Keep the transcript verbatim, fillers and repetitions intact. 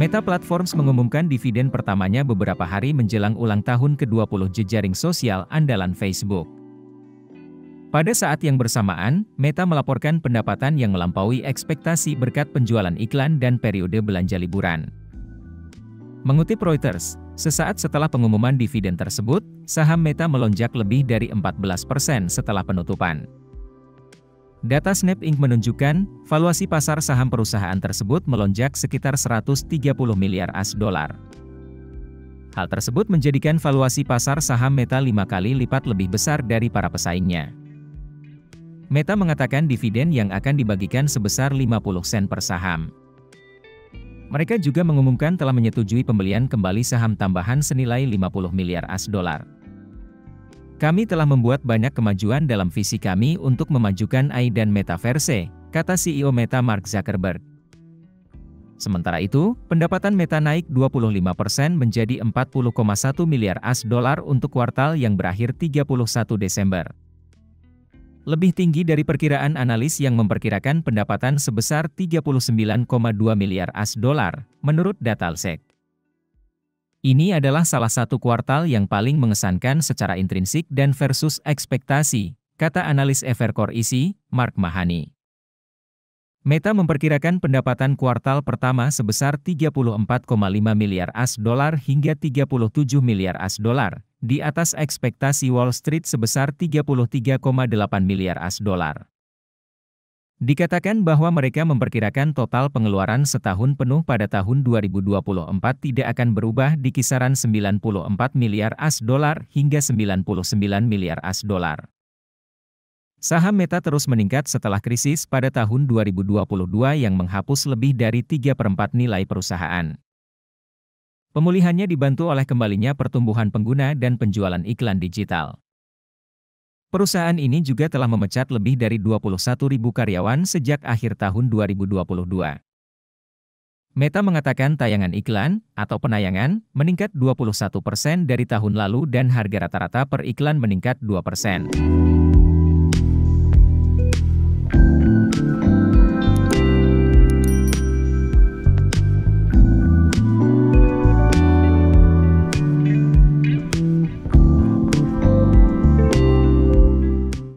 Meta Platforms mengumumkan dividen pertamanya beberapa hari menjelang ulang tahun ke dua puluh jejaring sosial andalan Facebook. Pada saat yang bersamaan, Meta melaporkan pendapatan yang melampaui ekspektasi berkat penjualan iklan dan periode belanja liburan. Mengutip Reuters, sesaat setelah pengumuman dividen tersebut, saham Meta melonjak lebih dari empat belas persen setelah penutupan. Data Snap Incorporated menunjukkan, valuasi pasar saham perusahaan tersebut melonjak sekitar seratus tiga puluh miliar A S dolar. Hal tersebut menjadikan valuasi pasar saham Meta lima kali lipat lebih besar dari para pesaingnya. Meta mengatakan dividen yang akan dibagikan sebesar lima puluh sen per saham. Mereka juga mengumumkan telah menyetujui pembelian kembali saham tambahan senilai lima puluh miliar A S dolar. Kami telah membuat banyak kemajuan dalam visi kami untuk memajukan A I dan Metaverse, kata C E O Meta Mark Zuckerberg. Sementara itu, pendapatan Meta naik dua puluh lima persen menjadi empat puluh koma satu miliar A S dolar untuk kuartal yang berakhir tiga puluh satu Desember. Lebih tinggi dari perkiraan analis yang memperkirakan pendapatan sebesar tiga puluh sembilan koma dua miliar A S dolar, menurut Datalsec. Ini adalah salah satu kuartal yang paling mengesankan secara intrinsik dan versus ekspektasi, kata analis Evercore I C, Mark Mahani. Meta memperkirakan pendapatan kuartal pertama sebesar tiga puluh empat koma lima miliar A S dolar hingga tiga puluh tujuh miliar A S dolar, di atas ekspektasi Wall Street sebesar tiga puluh tiga koma delapan miliar A S dolar. Dikatakan bahwa mereka memperkirakan total pengeluaran setahun penuh pada tahun dua ribu dua puluh empat tidak akan berubah di kisaran sembilan puluh empat miliar A S dolar hingga sembilan puluh sembilan miliar A S dolar. Saham Meta terus meningkat setelah krisis pada tahun dua ribu dua puluh dua yang menghapus lebih dari tiga per empat nilai perusahaan. Pemulihannya dibantu oleh kembalinya pertumbuhan pengguna dan penjualan iklan digital. Perusahaan ini juga telah memecat lebih dari dua puluh satu ribu karyawan sejak akhir tahun dua ribu dua puluh dua. Meta mengatakan tayangan iklan, atau penayangan, meningkat dua puluh satu persen dari tahun lalu dan harga rata-rata per iklan meningkat dua persen.